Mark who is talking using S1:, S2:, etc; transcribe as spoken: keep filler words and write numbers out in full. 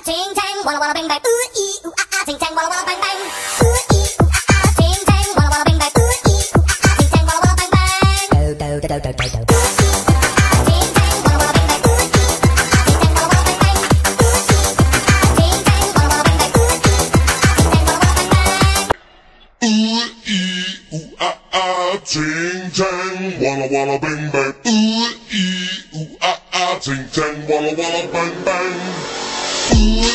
S1: ting tang, walla walla bang bang, ooh ee ooh ah ah, ting tang, walla walla bang bang, ooh ee ooh ah ah, ting tang, walla walla bang bang, ooh ee ooh ah ah, ting tang, walla walla bang bang. Do do do do do do do. Ting tang, walla walla bang bang, ooh ee ooh ah ah, ting tang, walla walla bang bang, ooh ee ooh ah ah, ting tang, walla walla bang bang, ooh ee ooh ah ah, ting tang, walla walla bang bang.
S2: Ooh ee ooh ah ah, ting tang, walla walla bang bang. Ooh ee ooh ah ah, ting tang, walla walla bang bang. Ooh